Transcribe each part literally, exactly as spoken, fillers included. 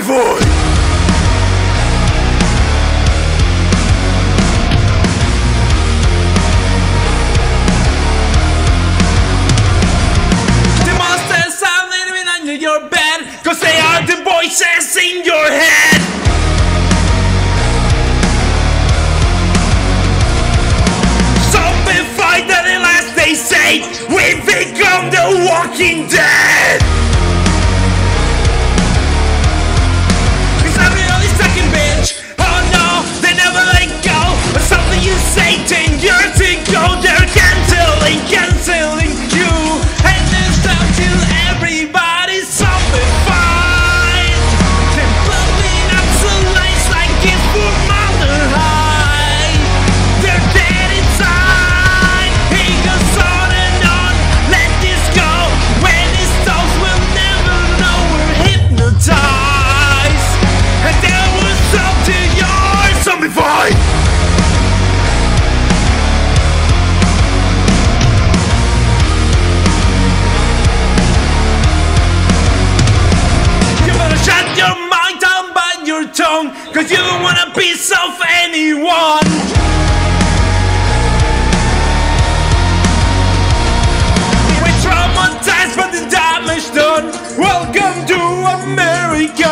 Zombified! The monsters are living under your bed, cause they are the voices in your head. Zombified at the last they say, we've become the walking dead. Cause everybody's second bitch, oh no, they never let go of something you say ten years ago. They're canceling, canceling you, and it's up to everybody's zombified. They're blowing up some lights like it's formaldehyde. They're dead inside, it goes on and on. Let this go, when it stops we'll never know we're hypnotized. And there was up to yours, Zombified! you better shut your mind down by your tongue, cause you don't want a piece of anyone. We're traumatized by the damage done. Welcome to America.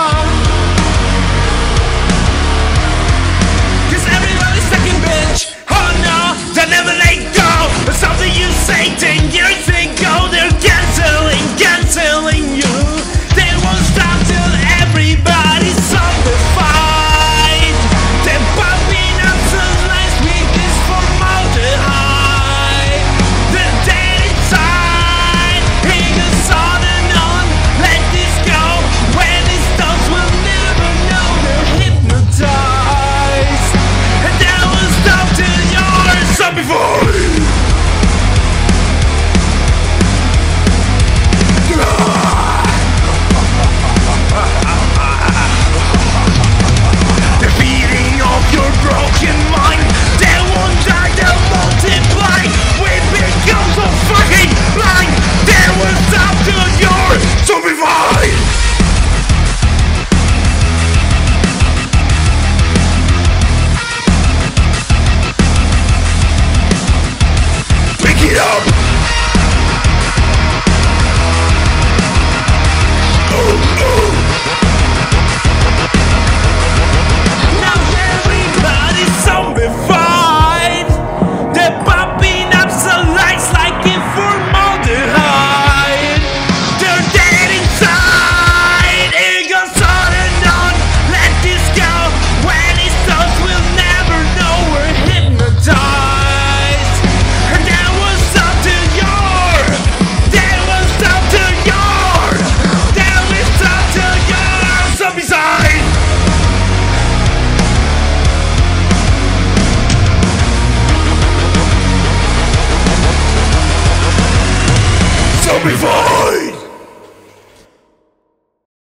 Cause everybody's second bitch, oh no, they never let go of something you say ten years ago. They're canceling, canceling you. They won't stop till everybody's zombified. They're popping up some lights with this formaldehyde. They're dead inside, it goes on and on. Let this go, when it stops we'll never know they're hypnotized. And that will stop till you're Zombified! the beating of your broken mind. They won't die, they'll multiply. We become so fucking blind. They will stop till you're Zombified! Pick it up! Oh, oh! now everybody's zombified. They're popping up some lights like in formaldehyde. They're dead inside, it goes on and on. Let this go, when it stops we'll never know we're hypnotized. And that was up to your, that was up to your, that was up to your zombicide. Zombified!